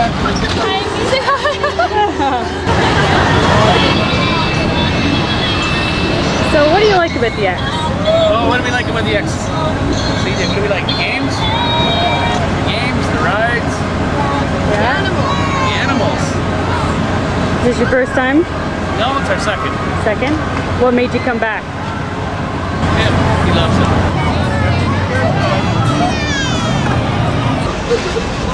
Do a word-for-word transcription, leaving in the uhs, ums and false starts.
So what do you like about the X? Oh, what do we like about the X? See, what do we like? The games? The games, the rides. Yeah. The animals. The animals. Is this your first time? No, it's our second. Second? What made you come back? Him. He loves it.